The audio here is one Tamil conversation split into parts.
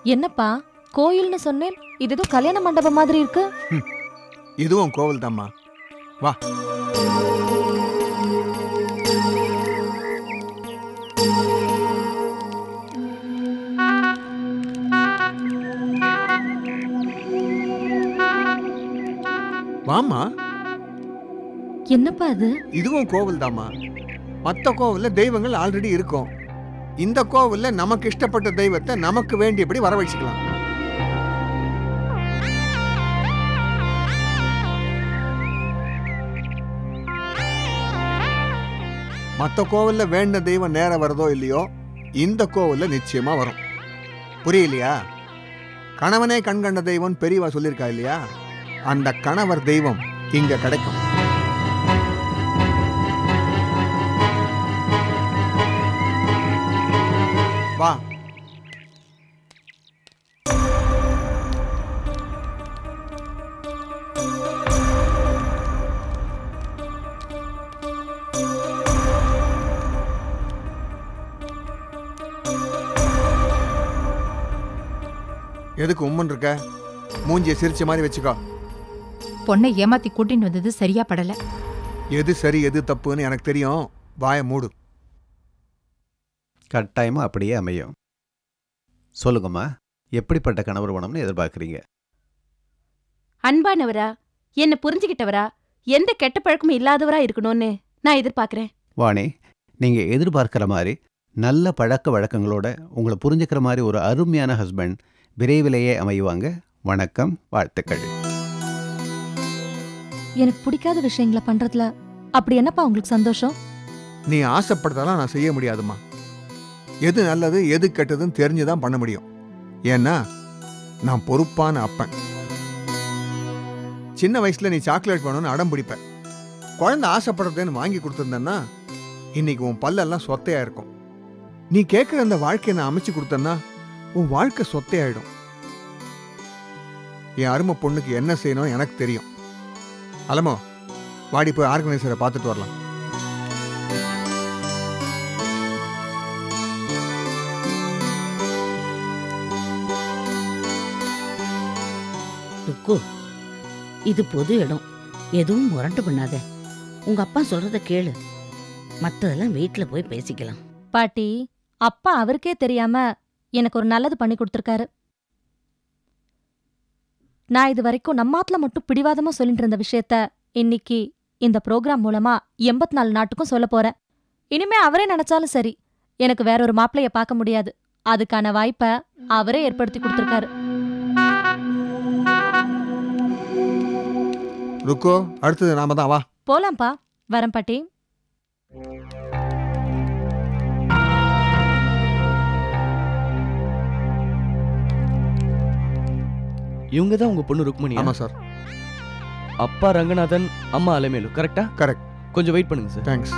என்னப்பா கோயில்னு சொன்னேன், இது ஏதோ கல்யாண மண்டபம் மாதிரி இருக்கு. இதுவும் கோவில் தாம்மா, வா. வாமா. என்னப்பா அது? இதுவும் கோவில் தாம்மா. மற்ற கோவில்ல தெய்வங்கள் ஆல்ரெடி இருக்கும். இந்த கோவில்ல நமக்கு இஷ்டப்பட்ட தெய்வத்தை நமக்கு வேண்டியபடி வரவழைச்சுக்கலாம். மற்ற கோவில்ல வேண்ட தெய்வம் நேரம் வருதோ இல்லையோ, இந்த கோவில்ல நிச்சயமா வரும். புரியலையா? கணவனே கண்கண்ட தெய்வம் பெரியவா சொல்லியிருக்கா இல்லையா? அந்த கணவர் தெய்வம் இங்க கிடைக்கும். வா. எதுக்கு உம்மன் இருக்க? மூஞ்சிய சிரிச்ச மாதிரி வச்சுக்கோ. பொண்ணை ஏமாத்தி கூட்டின்னு வந்தது சரியா படல. எது சரி எது தப்புன்னு எனக்கு தெரியும். வாய மூடு. கட்டாயமா அப்படியே அமையும். சொல்லுங்கம்மா, எப்படிப்பட்ட கணவர் வேணும்னு எதிர்பார்க்குறீங்க? அன்பானவரா, என்ன புரிஞ்சுக்கிட்டவரா, எந்த கெட்ட பழக்கமும் இல்லாதவரா இருக்கணும்னு நான் எதிர்பார்க்கிறேன். வாணி, நீங்க எதிர்பார்க்கிற மாதிரி நல்ல பழக்க வழக்கங்களோட உங்களை புரிஞ்சுக்கிற மாதிரி ஒரு அருமையான ஹஸ்பண்ட் விரைவிலேயே அமையுவாங்க. வணக்கம், வாழ்த்துக்கள். எனக்கு பிடிக்காத விஷயங்களை பண்றதுல அப்படி என்னப்பா உங்களுக்கு சந்தோஷம்? நீ ஆசைப்படுறதெல்லாம் நான் செய்ய முடியாதுமா. எது நல்லது எது கெட்டதுன்னு தெரிஞ்சுதான் பண்ண முடியும். ஏன்னா நான் பொறுப்பான அப்பன். சின்ன வயசுல நீ சாக்லேட் வேணும்னு அடம் பிடிப்ப. குழந்தை ஆசைப்படுறதுன்னு வாங்கி கொடுத்துருந்தேன்னா இன்னைக்கு உன் பல்லெல்லாம் சொத்தையா இருக்கும். நீ கேட்குற அந்த வாழ்க்கையை நான் அமைச்சு கொடுத்தேன்னா உன் வாழ்க்கை சொத்தையாயிடும். என் அருமை பொண்ணுக்கு என்ன செய்யணும்னு எனக்கு தெரியும். அலமோ, வாடி போய் ஆர்கனைசரை பார்த்துட்டு வரலாம். ருக்கு, இது பொது இடம், எதுவும் முரண்டு பண்ணாத. உங்க அப்பா சொல்றத கேளு, மத்ததெல்லாம் வீட்டுல போய் பேசிக்கலாம். பாட்டி, அப்பா அவருக்கே தெரியாம எனக்கு ஒரு நல்லது பண்ணி கொடுத்துருக்காரு. நான் இது வரைக்கும் நம்மாத்துல மட்டும் பிடிவாதமா சொல்லிட்டு இருந்த விஷயத்த இன்னைக்கு இந்த ப்ரோக்ராம் மூலமா 84 நாட்டுக்கும் சொல்ல போறேன். இனிமே அவரே நினைச்சாலும் சரி, எனக்கு வேற ஒரு மாப்பிளைய பார்க்க முடியாது. அதுக்கான வாய்ப்பை அவரே ஏற்படுத்தி கொடுத்துருக்காரு. ருக்கோ, அடுத்தது நாம தான். வா போலாம்ப்பா. வரேன் பாட்டி. இவங்க தான் உங்க பொண்ணு ருக்மணி? ஆமா சார். அப்பா ரங்கநாதன், அம்மா அலமேலு. கரெக்டா? கரெக்ட். கொஞ்சம் வெயிட் பண்ணுங்க சார். Thanks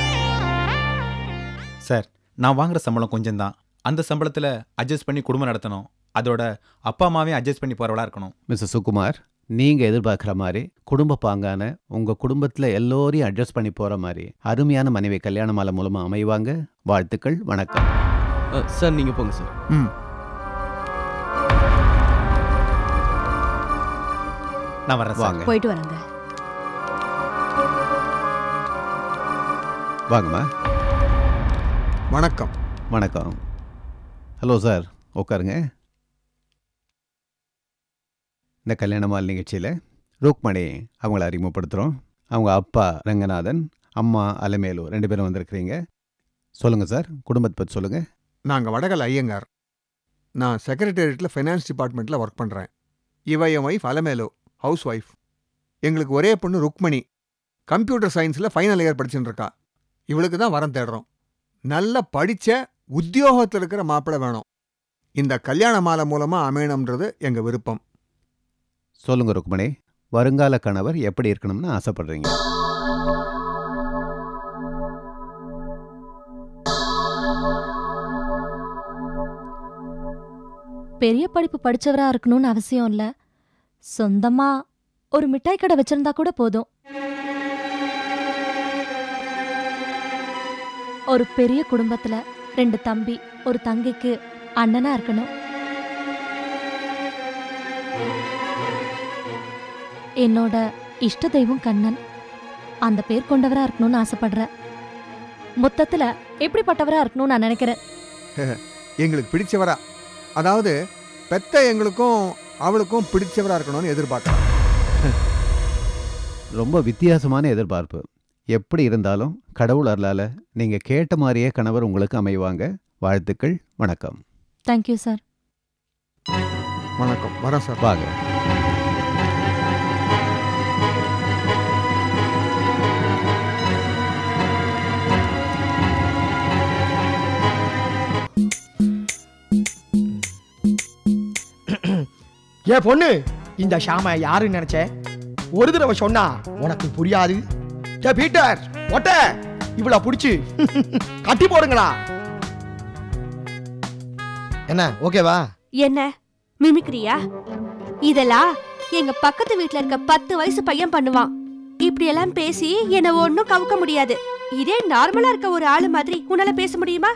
sir. நான் வாங்குற சம்பளம் கொஞ்சம் தான். அந்த சம்பளத்தில் அட்ஜஸ்ட் பண்ணி குடும்பம் நடத்தணும். அதோட அப்பா அம்மாவையும் அட்ஜஸ்ட் பண்ணி போகிறவளா இருக்கணும். மிஸ்டர் சுகுமார், நீங்கள் எதிர்பார்க்குற மாதிரி குடும்ப பாங்கான உங்கள் குடும்பத்தில் எல்லோரையும் அட்ஜஸ்ட் பண்ணி போகிற மாதிரி அருமையான மனைவி கல்யாண மாலை மூலமாக அமைவாங்க. வாழ்த்துக்கள். வணக்கம் சார். நீங்கள் போங்க சார். நான் வரேன். வாங்க. போயிட்டு வரேங்க. வாங்கம்மா. வணக்கம். வணக்கம். ஹலோ சார், உட்காருங்க. இந்த கல்யாண மாலை நிகழ்ச்சியில் ருக்மணி அவங்கள அறிமுகப்படுத்துகிறோம். அவங்க அப்பா ரங்கநாதன், அம்மா அலமேலு 2 பேரும் வந்திருக்கிறீங்க. சொல்லுங்கள் சார், குடும்பத்தை பற்றி சொல்லுங்கள். நாங்கள் வடகல் ஐயங்கார். நான் செக்ரட்டேரியட்டில் ஃபைனான்ஸ் டிபார்ட்மெண்ட்டில் ஒர்க் பண்ணுறேன். இவ என் ஒய்ஃப் அலமேலு, ஹவுஸ் ஒய்ஃப். எங்களுக்கு ஒரே பொண்ணு ருக்மணி, கம்ப்யூட்டர் சயின்ஸில் ஃபைனல் இயர் படிச்சுட்டு இருக்கா. இவளுக்கு தான் வரம் தேடுறோம். நல்லா படித்த உத்தியோகத்தில் இருக்கிற மாப்பிள்ளை வேணும். இந்த கல்யாண மாலை மூலமாக அமையணுன்றது எங்கள் விருப்பம். சொல்லுங்கள் ருக்மணி, வருங்கால கணவர் எப்படி இருக்கணும்னு ஆசைப்படுறீங்க? பெரிய படிப்பு படிச்சவரா இருக்கணும்னு அவசியம் இல்ல. சொந்தமா ஒரு மிட்டாய் கடை வச்சிருந்தா கூட போதும். ஒரு பெரிய குடும்பத்துல 2 தம்பி, ஒரு தங்கைக்கு அண்ணனா இருக்கணும். என்னோட இஷ்ட தெய்வம் கண்ணன். அந்த பேர் கொண்டவரா இருக்கணும்னு ஆசைப்படுறேன். மொத்தத்துல எப்படிப்பட்டவரா இருக்கணும்னு நான் நினைக்கிறேன். எங்களுக்கு பிடிச்சவரா, அதாவது பெத்த எங்களுக்கும் அவளுக்கும் பிடிச்சவரா இருக்கணும்னு எதிர்பார்க்கலாம். ரொம்ப வித்தியாசமான எதிர்பார்ப்பு. எப்படி இருந்தாலும் கடவுள் அருளால நீங்க கேட்ட மாதிரியே கணவர் உங்களுக்கு அமைவாங்க. வாழ்த்துக்கள். வணக்கம். Thank you sir. வணக்கம். வரேன் சார். வாங்க. ஏ பொண்ணு, இந்த ஷாம யாருன்னு நினைச்ச? ஒரு தடவை சொன்னா உனக்கு புரியாது. ஏ பீட்டர், ஒட்ட இவ்வளவு புடிச்சு கட்டி போடுங்களா? என்ன ஓகேவா? என்ன மிமிக்ரியா? இதெல்லாம் எங்க பக்கத்து வீட்ல இருக்க 10 வயசு பையன் பண்ணுவான். இப்படி எல்லாம் பேசி என்ன ஒன்னும் கவுக்க முடியாது. இதே நார்மலா இருக்க ஒரு ஆளு மாதிரி உன்னால பேச முடியுமா?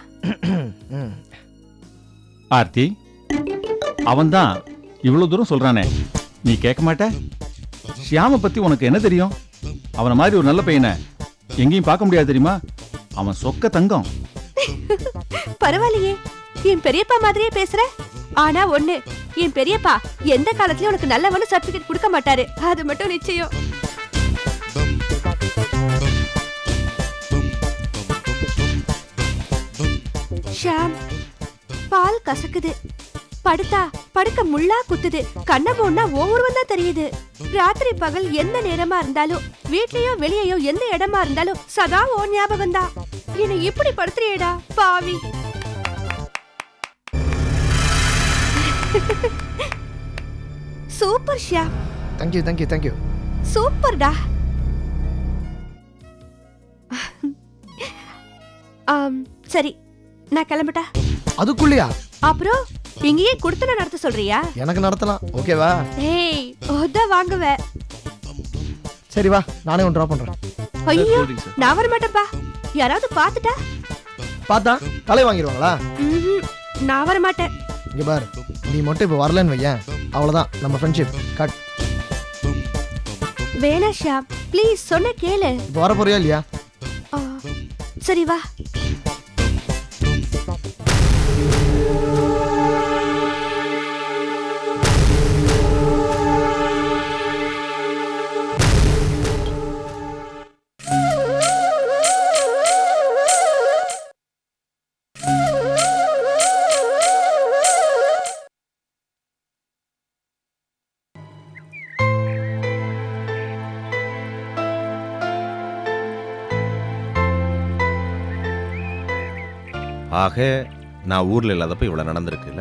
ஆர்த்தி, அவன்தான் இவ்வளவு தூரம் சொல்றானே, நீ கேட்க மாட்ட? ஷியாம பத்தி உனக்கு என்ன தெரியும்? அவனை மாதிரி ஒரு நல்ல பையனை எங்கேயும் பார்க்க முடியாது தெரியுமா? அவன் சொக்க தங்கம். பரவாயில்லையே, என் பெரியப்பா மாதிரியே பேசுற. ஆனா ஒண்ணு, என் பெரியப்பா எந்த காலத்துலயும் உனக்கு நல்லவனு சர்டிபிகேட் கொடுக்க மாட்டாரு. அது மட்டும் நிச்சயம். ஷாம், பால் கசக்குது. படுத்தா படுக்க முள்ளா குத்துது. கண்ண மூணா ஒவ்வொருவன் தான் தெரியுது. ராத்திரி பகல் எந்த நேரமா இருந்தாலும், வீட்லயோ வெளியோ எந்த இடமா இருந்தாலும் சதா ஓ ஞாபகம் தான். என்னை இப்படி படுத்துறியேடா பாவி. Super Shyam. Thank you thank you thank you. சூப்பர்டா. சரி, நான் கிளம்பிட்டா? அதுக்குள்ளயா? அப்புறம் இங்கேயே குடுத்தன நடத்த சொல்றியா? எனக்கு நடத்தலாம், ஓகேவா? ஏய், ஓத வாங்குவே. சரி வா, நானே ஒன்று ட்ராப் பண்றேன். ஐயோ, நான் வர மாட்டேன்ப்பா. யாராவது பார்த்துட்டா? பார்த்தா தலை வாங்கிடுவாங்களா? நான் வர மாட்டேன். இங்க பாரு, நீ மட்டும் இப்போ வரலன்னு வையேன், அவ்வளவுதான் நம்ம ஃப்ரெண்ட்ஷிப் கட். வேணா ஷாம், ப்ளீஸ் சொன்ன கேளு. இப்போ வர போறியா இல்லையா? சரி வா. ஆக நான் ஊர்ல இல்லாதப்ப இவ்வளவு நடந்திருக்குல்ல.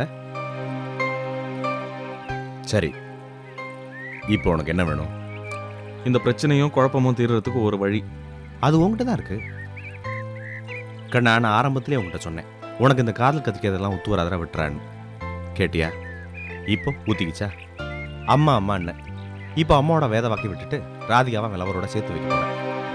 சரி, இப்போ உனக்கு என்ன வேணும்? இந்த பிரச்சனையும் குழப்பமும் தீர்றதுக்கு ஒரு வழி. அது உங்ககிட்ட தான் இருக்கு கண்ணா. நான் ஆரம்பத்திலே உங்ககிட்ட சொன்னேன், உனக்கு இந்த காதல் கத்திக்கிறதெல்லாம் ஒத்து வராதரா விட்டுறான்னு. கேட்டியா? இப்போ ஊத்திக்கிச்சா? அம்மா அம்மா அண்ணன். இப்போ அம்மாவோட வேத வாக்கி விட்டுட்டு ராதிகாவை விளவரோட சேர்த்து வைக்க போறேன்.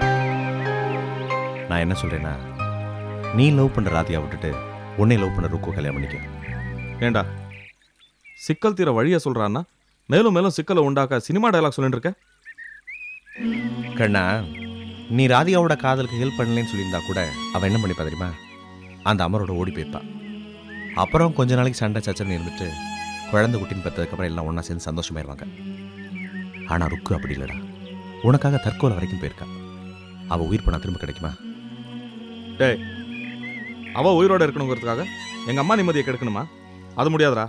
நான் என்ன சொல்றேன்னா, நீ லவ் பண்ற ராதிகா விட்டுட்டு உன்னை லவ் பண்ண ருக்கு கல்யாணம் பண்ணிக்க. ஏண்டா சிக்கல் தீர வழிய சொல்றான்னா மேலும் மேலும் சிக்கலை உண்டாக்க சினிமா டயலாக் சொல்லிட்டு இருக்க? கண்ணா, நீ ராதிகாவோட காதலுக்கு ஹெல்ப் பண்ணலன்னு சொல்லியிருந்தா கூட அவன் என்ன பண்ணிப்பா தெரியுமா? அந்த அமரோட ஓடி போய்ப்பா. அப்புறம் கொஞ்ச நாளைக்கு சண்டை சச்சரன்னு இருந்துட்டு குழந்தை குட்டின்னு பெற்றதுக்கப்புறம் எல்லாம் ஒன்றா சேர்ந்து சந்தோஷமாயிருவாங்க. ஆனால் ருக்கு அப்படி இல்லைடா, உனக்காக தற்கொலை வரைக்கும் போயிருக்கா. அவள் உயிர் பண்ணா திரும்ப கிடைக்குமா? டேய், அவ உயிரோட இருக்கணுங்கிறதுக்காக எங்க அம்மா நிம்மதியை கெடுக்கணுமா? அது முடியாதுடா.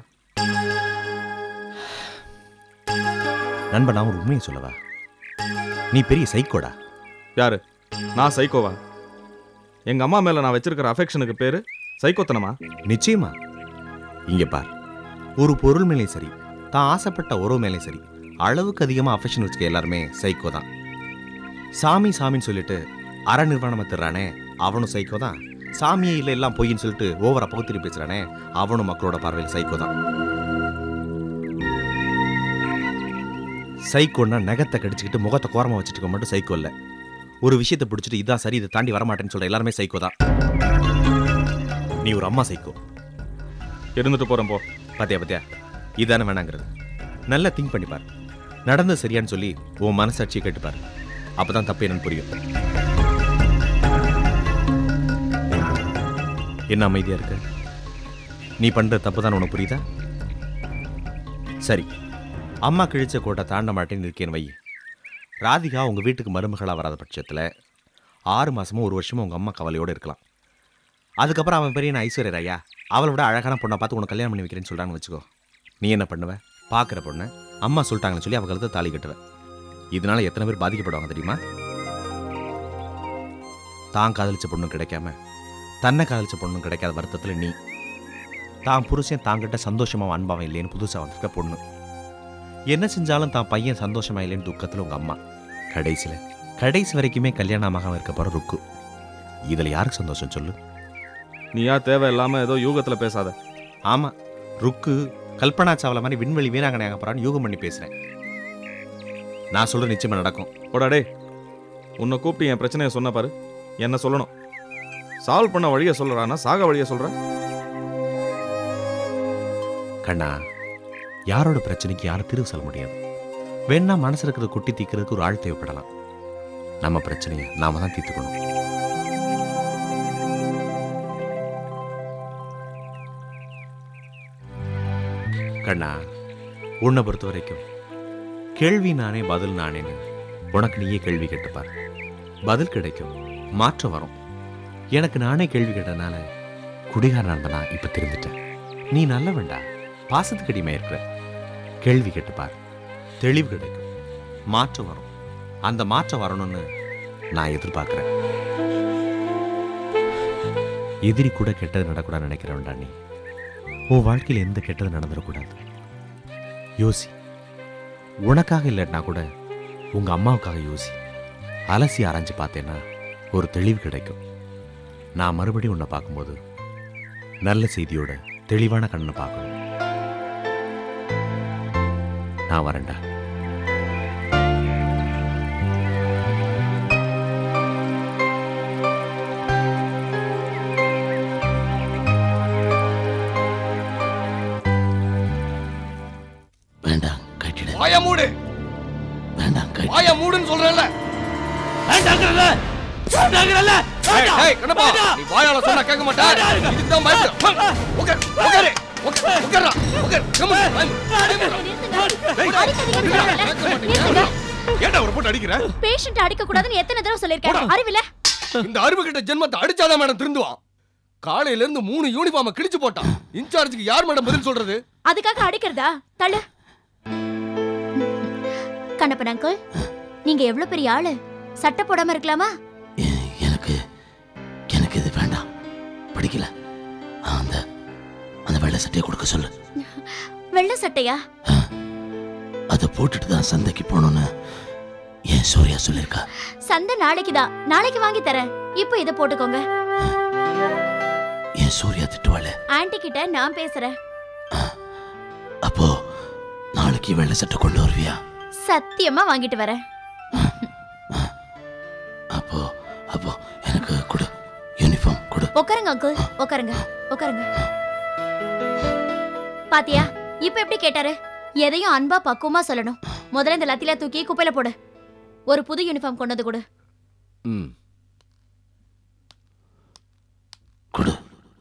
நண்பன், நான் ஒரு உண்மையை சொல்லவா? நீ பெரிய சைக்கோடா. யாரு? நான் சைக்கோவா? எங்க அம்மா மேல நான் வச்சிருக்கிற அஃபெக்ஷனுக்கு பேரு சைக்கோத்தனமா? நிச்சயமா. இங்க பார், ஒரு பொருள் மேலே சரி, தான் ஆசைப்பட்ட உறவு மேலே சரி, அளவுக்கு அதிகமா அஃபெக்ஷன் வச்சுக்க எல்லாருமே சைக்கோ தான். சாமி சாமின்னு சொல்லிட்டு அற நிர்வாணம் திர்றானே அவனும் சைக்கோ தான். சாமியே இல்லை எல்லாம் பொய்ன்னு சொல்லிட்டு ஓவரா பகுத்திரி பேசுறானே அவனும் மக்களோட பார்வையில் சைக்கோ தான். சைக்கோன்னா நகத்தை கடிச்சுக்கிட்டு முகத்தை கோரமா வச்சுட்டு மட்டும் சைக்கோ இல்லை. ஒரு விஷயத்தை பிடிச்சிட்டு இதான் சரி, இதை தாண்டி வரமாட்டேன்னு சொல்ற எல்லாருமே சைக்கோ தான். நீ ஒரு அம்மா சைக்கோ. இருந்துட்டு போறேன் போ. பாத்தியா பாத்தியா, இதானே வேணாங்கிறது. நல்லா திங்க் பண்ணி பாரு. நடந்து சரியான்னு சொல்லி உன் மனசாட்சியை கேட்டுப்பாரு. அப்பதான் தப்பு என்னன்னு புரியும். என்ன அமைதியா இருக்கு? நீ பண்ற தப்பு தான் உனக்கு புரியுதா? சரி, அம்மா கிழிச்ச கோட்டை தாண்ட மாட்டேன்னு இருக்கேன்னு வை. ராதிகா உங்க வீட்டுக்கு மருமகளா வராத பட்சத்துல 6 மாசமும் 1 வருஷமும் உங்க அம்மா கவலையோடு இருக்கலாம். அதுக்கப்புறம் அவன் பெரிய ஐஸ்வர்யா ராயா அவளோட அழகான பொண்ணை பார்த்து உனக்கு கல்யாணம் பண்ணி வைக்கிறேன்னு சொல்றான்னு வச்சுக்கோ. நீ என்ன பண்ணுவ? பார்க்குற பொண்ணு அம்மா சொல்லிட்டாங்கன்னு சொல்லி அவங்களுக்கு தாலி கட்டுவேன். இதனால எத்தனை பேர் பாதிக்கப்படுவாங்க தெரியுமா? தான் காதலிச்ச பொண்ணும் கிடைக்காம தன்னை காதலிச்ச பொண்ணும் கிடைக்காத வருத்தத்தில் நீ, தான் புருஷன் தாங்கிட்ட சந்தோஷமாக அன்பாவன் இல்லைன்னு புதுசாக வந்திருக்க பொண்ணு, என்ன செஞ்சாலும் தான் பையன் சந்தோஷமா இல்லைன்னு துக்கத்தில் உங்கள் அம்மா, கடைசி வரைக்குமே கல்யாணமாக இருக்க போகிற ருக்கு. இதில் யாருக்கு சந்தோஷம் சொல்லு? நீயா தேவையில்லாமல் ஏதோ யூகத்தில் பேசாத. ஆமாம், ருக்கு கல்பனா சாவ்லா மாதிரி விண்வெளி வீராங்கனையாக போகிறான்னு யூகம் பண்ணி பேசுகிறேன். நான் சொல்கிற நிச்சயமாக நடக்கும். போடாடே, உன்னை கூப்பிட்டு என் பிரச்சனையை சொன்ன பாரு. என்ன சொல்லணும்? சால்வ் பண்ண வழியை சொல்கிறானா சாக வழியை சொல்கிற? கண்ணா, யாரோட பிரச்சனைக்கு யாரும் தீர்வு சொல்ல முடியாது. வேணா மனசில் இருக்கிறத குட்டி தீக்கிறதுக்கு ஒரு ஆள் தேவைப்படலாம். நம்ம பிரச்சனையை நாம தான் தீர்த்துக்கணும். கண்ணா, உன்னை பொறுத்த வரைக்கும் கேள்வி நானே பதில் நானேன்னு உனக்கு நீயே கேள்வி கேட்டுப்பார். பதில் கிடைக்கும், மாற்றம் வரும். எனக்கு நானே கேள்வி கேட்டதுனால குடிகாரன் இருந்தனா இப்ப திரும்பிட்டேன். நீ நல்ல வேண்டாம், பாசத்துக்கு அடிமையா இருக்கிற. கேள்வி கேட்டுப்பார், தெளிவு கிடைக்கும், மாற்றம் வரும். அந்த மாற்றம் வரணும்னு நான் எதிர்பார்க்கிறேன். எதிரி கூட கெட்டது நடக்கூடாது நினைக்கிறவன்டா நீ. உன் வாழ்க்கையில் எந்த கெட்டது நடந்துடக்கூடாது. யோசி, உனக்காக இல்லைன்னா கூட உங்க அம்மாவுக்காக யோசி. அலசி ஆராய்ஞ்சு பார்த்தேன்னா ஒரு தெளிவு கிடைக்கும். நான் மறுபடியும் உன்னை பார்க்கும்போது நல்ல செய்தியோட தெளிவான கண்ணை பார்க்கணும். நான் வரேன்டா. வேண்டாம், கட்டிடு. வாய மூடு. வேண்டாம், வாய மூடுன்னு சொல்றேன்ல. வேண்டாங்கறல. வேண்டாங்கறல. ஏய் கண்ணப்பா, நீ வாயால சொன்னா கேட்க மாட்டே. இதுக்கு தான் பயப்படுற. உட்கார், உட்காரு. உட்கார்றா. உட்கார். Come on. ஏன்டா ஒரு போட்டு அடிக்குற? பேஷண்ட் அடிக்க கூடாதுன்னு எத்தனை தடவை சொல்லிருக்கேன், அறிவில? இந்த அறிவு கிட்ட ஜென்மத்தை அடிச்சாதான் மேடம் திருந்துவான். காலையில இருந்து 3 யூனிஃபார்மை கிழிச்சு போட்டான். இன்சார்ஜுக்கு யார் மேடம் பதில் சொல்றது? அதுக்காக அடிக்கிறதா? தள்ளு. கண்ணப்பன் அங்கிள், நீங்க எவ்வளவு பெரிய ஆளு, சட்டை போடாம இருக்கலாமா? எனக்கு இது வேண்டாம், படிக்கல. அந்த வெள்ளை சட்டையை கொடுக்க சொல்லு. வெள்ளை சட்டையா? அதை போட்டுட்டு தான் சந்தைக்கு போகணும்னு ஏன் சூர்யா சொல்லிருக்கா? சந்தை நாளைக்குதான், நாளைக்கு வாங்கி தரேன். இப்போ இதை போட்டுக்கோங்க. ஏன் சூர்யா திட்டுவாளே? ஆன்ட்டி கிட்ட நான் பேசுறேன். அப்போ நாளைக்கு வெள்ளை சட்டை கொண்டு வருவியா? சத்தியமா வாங்கிட்டு வரேன். அப்போ எனக்கு கொடு, யூனிஃபார்ம் கொடு. உட்காருங்க அங்கிள், உட்காருங்க, உட்காருங்க. பாத்தியா, இப்ப எப்படி கேட்டாரு? எதையும் அன்பா பக்குவமா சொல்லணும். முதல்ல இந்த லத்தில தூக்கி குப்பையில போடு. ஒரு புது யூனிஃபார்ம் கொண்டு வந்து கொடு. கொடு.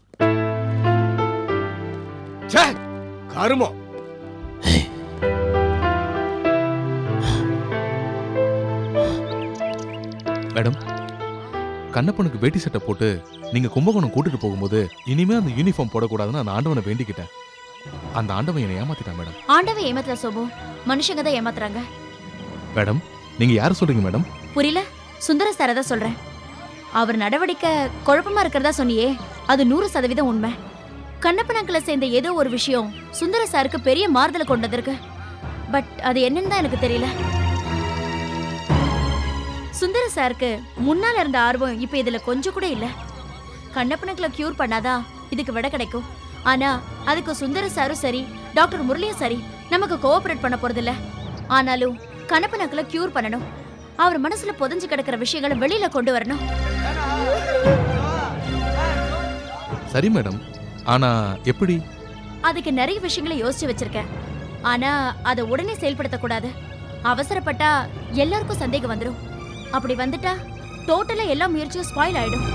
ச்சே, கருமோ. மேடம், கண்ணப்பனுக்கு வேட்டி சட்டை போட்டு நீங்க கும்பகோணம் கூட்டிட்டு போகும்போது இனிமே அந்த யூனிஃபார்ம் போடக்கூடாதுன்னு அந்த ஆண்டவனை வேண்டிக்கிட்டேன். அந்த ஆண்டவன் என்னை ஏமாத்திட்டான் மேடம். ஆண்டவன் ஏமாத்தல சோபு, மனுஷங்க தான் ஏமாத்துறாங்க. மேடம், நீங்க யார சொல்றீங்க மேடம்? புரியல? சுந்தர சார தான் சொல்றேன். அவர் நடவடிக்கை குழப்பமா இருக்கிறதா சொன்னியே, அது 100% உண்மை. கண்ணப்பன் அங்கிளை சேர்ந்த ஏதோ ஒரு விஷயம் சுந்தர சாருக்கு பெரிய மாறுதலை கொண்டு வந்திருக்கு. பட் அது என்னன்னு தான் எனக்கு தெரியல. சுந்தர சாருக்கு முன்னால இருந்த ஆர்வம் இப்ப இதுல கொஞ்சம் கூட இல்ல. கண்ணப்பனுக்குள்ள கியூர் பண்ணாதான் இதுக்கு விட கிடைக்கும். ஆனா அதுக்கு சுந்தர சாரும் சரி, டாக்டர் முரளியும் சரி நமக்கு கோஆபரேட் பண்ண போறது இல்ல. ஆனாலும் கண்ணப்பனுக்குள்ள கியூர் பண்ணணும். அவர் மனசுல புதைஞ்சு கிடக்கிற விஷயங்களை வெளியில கொண்டு வரணும். சரி மேடம், ஆனா எப்படி? அதுக்கு நிறைய விஷயங்களை யோசிச்சு வச்சிருக்கேன். ஆனா அதை உடனே செயல்படுத்த கூடாது. அவசரப்பட்டா எல்லாருக்கும் சந்தேகம் வந்துடும். அப்படி வந்துட்டா டோட்டலா எல்லா முயற்சியும் ஸ்பாயில் ஆயிடும்.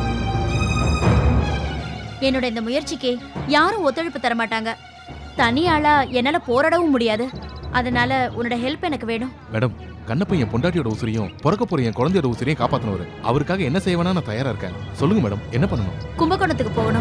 என்னோட இந்த முயற்சிக்கு யாரும் ஒத்துழைப்பு தர மாட்டாங்க. தனியாளா என்னால போராடவும் முடியாது. அதனால உன்னோட ஹெல்ப் எனக்கு வேணும். மேடம், கண்ணப்பன் என் பொண்டாட்டியோட உசிரியும் பிறக்க போற என் குழந்தையோட உசிரியும் காப்பாத்தினவரு. அவருக்காக என்ன செய்வேனா நான் தயாரா இருக்கேன். சொல்லுங்க மேடம், என்ன பண்ணணும்? கும்பகோணத்துக்கு போகணும்.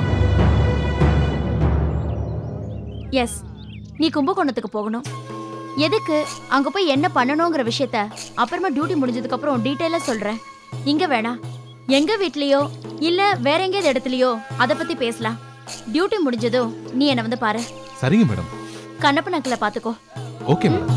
எஸ், நீ கும்பகோணத்துக்கு போகணும். எதுக்கு, அங்க போய் என்ன பண்ணணுங்கிற விஷயத்த அப்புறமா டியூட்டி முடிஞ்சதுக்கு அப்புறம் டீட்டெயிலா சொல்றேன். இங்க வேணாம், எங்க வீட்லயோ இல்ல வேற எங்கேயாவது இடத்துலயோ அத பத்தி பேசலாம். டியூட்டி முடிஞ்சதும் நீ என்ன வந்து பாரு. சரிங்க மேடம். கண்ணப்பன் அங்கிளை பாத்துக்கோ. Okay madam.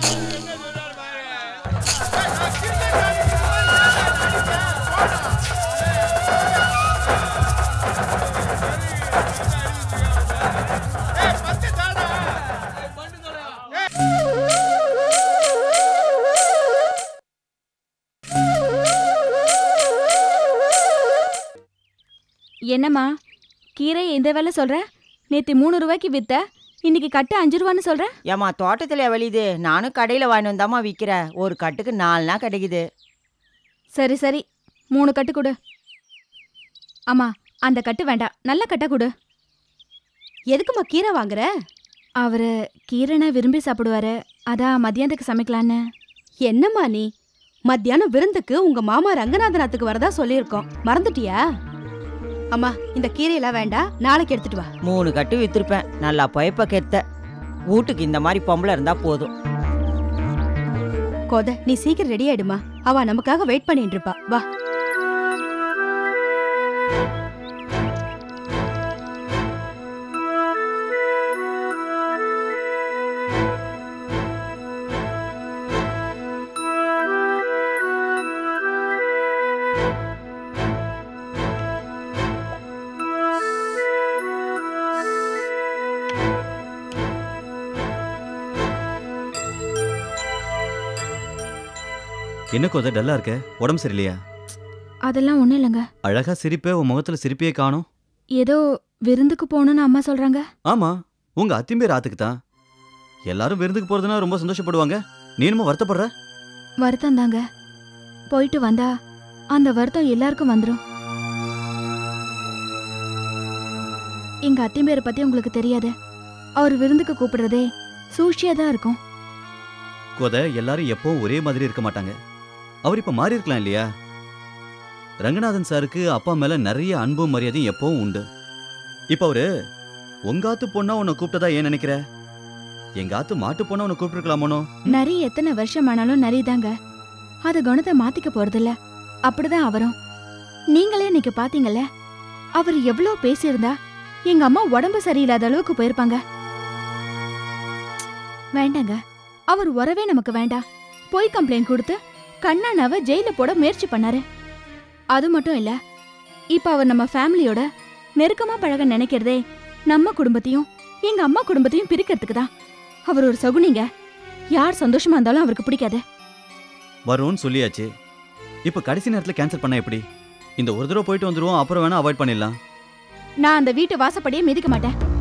என்னம்மா கீரை இந்த வேலை சொல்ற? நேற்று 3 ரூபாய்க்கு வித்த, இன்னைக்கு கட்டு 5 ரூபான்னு சொல்ற? ஏம்மா தோட்டத்தில் வெளியுது, நானும் கடையில் வாங்கி வந்தாம்மா விற்கிறேன். ஒரு கட்டுக்கு 4 நாள் கிடைக்குது. சரி சரி, 3 கட்டு கொடு. அம்மா அந்த கட்டு வேண்டாம், நல்ல கட்டை கொடு. எதுக்குமா கீரை வாங்குற? அவரு கீரைனா விரும்பி சாப்பிடுவாரு, அதான் மதியானத்துக்கு சமைக்கலான்னு. என்னம்மா நீ, மத்தியானம் விருந்துக்கு உங்க மாமா ரங்கநாதனாத்துக்கு வரதா சொல்லியிருக்கோம், மறந்துட்டியா? அம்மா இந்த கீரையெல்லாம் வேண்டாம், நாளைக்கு எடுத்துட்டு வா. 3 கட்டு வித்திருப்பேன், நல்லா பைப்ப கெத்த. வீட்டுக்கு இந்த மாதிரி பொம்பளை இருந்தா போதும். கோத, நீ சீக்கிரம் ரெடி ஆயிடுமா, அவ நமக்காக வெயிட் பண்ணிட்டு இருப்பா. வா. என்ன கோத டல்லா இருக்க? உடம்பு சரியில்லையா? அதெல்லாம் ஒண்ணும் இல்லைங்க. அழகா சிரிப்பே, உன் முகத்துல சிரிப்பையே காணோம். ஏதோ விருந்துக்கு போகணும்னு அம்மா சொல்றாங்க. ஆமா, உங்க அத்திம்பேர் ஆத்துக்கு தான். எல்லாரும் விருந்துக்கு போறதுன்னா ரொம்ப சந்தோஷப்படுவாங்க, நீ என்னமோ வருத்தப்படுற? வருத்தம் தாங்க, போயிட்டு வந்தா அந்த வருத்தம் எல்லாருக்கும் வந்துடும். எங்க அத்திம்பேரை பத்தி உங்களுக்கு தெரியாது, அவர் விருந்துக்கு கூப்பிடுறதே சூழ்ச்சியா தான் இருக்கும். கோத, எல்லாரும் எப்பவும் ஒரே மாதிரி இருக்க மாட்டாங்க. அவர் இப்ப மாறி இருக்கலாம் இல்லையா? ரங்கநாதன் சாருக்கு அப்பா மேல நிறைய அன்பும் மரியாதையும் எப்பவும் உண்டு. இப்ப அவரு உங்க ஆத்து பொண்ணா உன்னை கூப்பிட்டதா ஏன் நினைக்கிற? எங்க ஆத்து மாட்டு பொண்ணா உன்னை கூப்பிட்டுருக்கலாமோனோ? நிறைய எத்தனை வருஷம் ஆனாலும் நிறையதாங்க, அது குணத்தை மாத்திக்க போறதில்ல. அப்படிதான் அவரும். நீங்களே இன்னைக்கு பாத்தீங்கல்ல, அவர் எவ்வளவு பேசியிருந்தா எங்க அம்மா உடம்பு சரியில்லாத அளவுக்கு போயிருப்பாங்க. வேண்டாங்க, அவர் உறவே நமக்கு வேண்டாம். போய் கம்ப்ளைண்ட் கொடுத்து கண்ணானாவை ஜெயில போட முயற்சி பண்ணாரு. அது மட்டும் இல்ல, இப்ப அவர் நம்ம ஃபேமிலியோட நெருக்கமா பழக நினைக்கிறதே நம்ம குடும்பத்தையும் எங்க அம்மா குடும்பத்தையும் பிரிக்கிறதுக்கு தான். அவர் ஒரு சகுனிங்க, யார் சந்தோஷமா இருந்தாலும் அவருக்கு பிடிக்காது. வரும்னு சொல்லியாச்சு, இப்ப கடைசி நேரத்துல கேன்சல் பண்ண எப்படி? இந்த ஒரு தடவை போயிட்டு வந்துருவோம், அப்புறம் வேணா அவாய்ட் பண்ணிடலாம். நான் அந்த வீட்டு வாசப்படியே மிதிக்க மாட்டேன்.